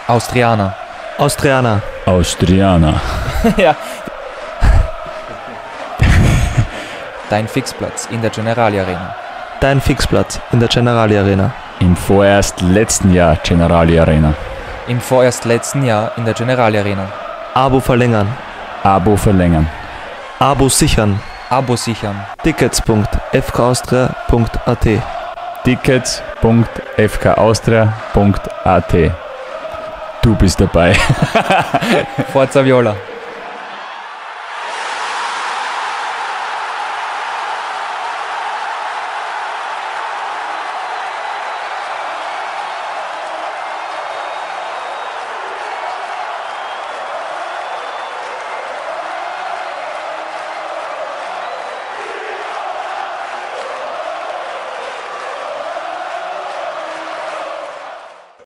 Austrianer. Austrianer. Austrianer. Ja. Dein Fixplatz in der Generali Arena. Dein Fixplatz in der Generali Arena. Im vorerst letzten Jahr Generali Arena. Im vorerst letzten Jahr in der Generali Arena. Abo verlängern. Abo verlängern. Abo sichern. Abo sichern. Tickets.fkaustria.at. Tickets.fkaustria.at. Du bist dabei. Forza Viola.